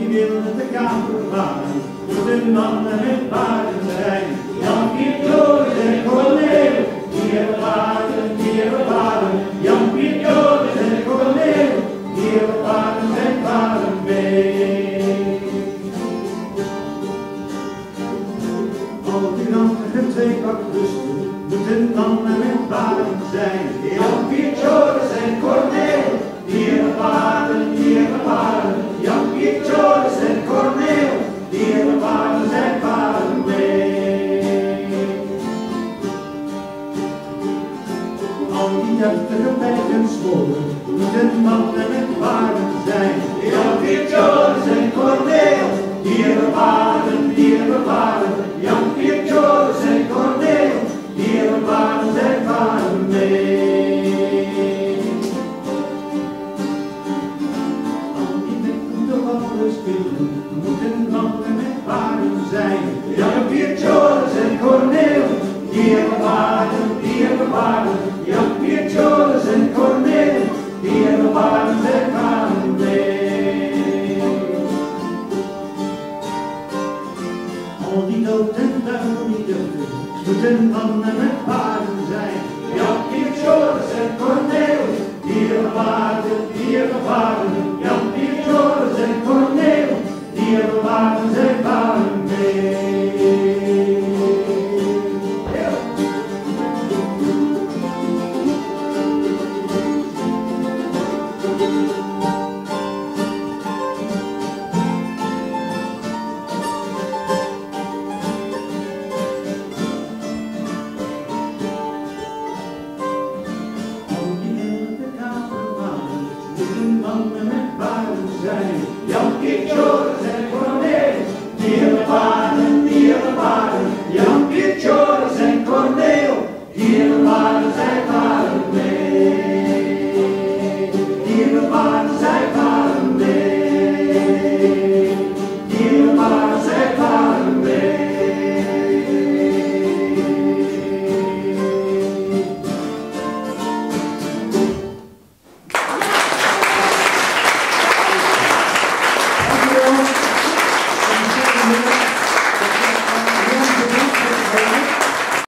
willen te gaan vervaren, moeten mannen en paarden zijn. Jan Piet, Joris en Corneel, die hebben paarden, die hebben paarden. Jan Piet, Joris en Corneel, die hebben paarden en paarden mee. Al die randige twee bakrusten moeten mannen en paarden zijn. Jan Piet, Joris en Corneel, die hebben paarden, die hebben paarden. Jan Piet, Joris en Corneel, die hebben paarden en paarden mee. Al die deftige bijtenswoorden moeten mannen en paarden zijn. Jan Piet, Joris en Corneel, die hebben paarden, die hebben paarden.